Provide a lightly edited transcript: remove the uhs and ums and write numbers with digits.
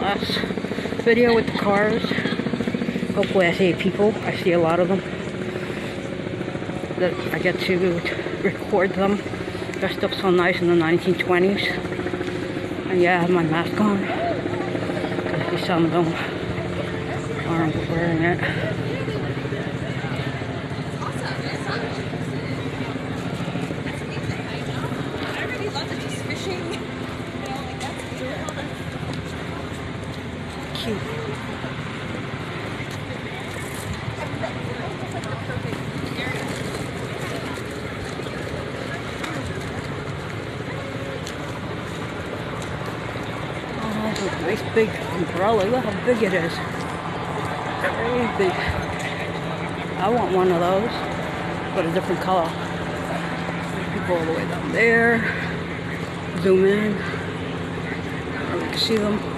last video with the cars. Hopefully I see people. I see a lot of them. That I get to record them. Dressed up so nice in the 1920s. And yeah, I have my mask on. Because see some of them aren't wearing it. Cute. Nice big umbrella. Look how big it is. Very big. I want one of those, but a different color. People all the way down there. Zoom in. I can see them.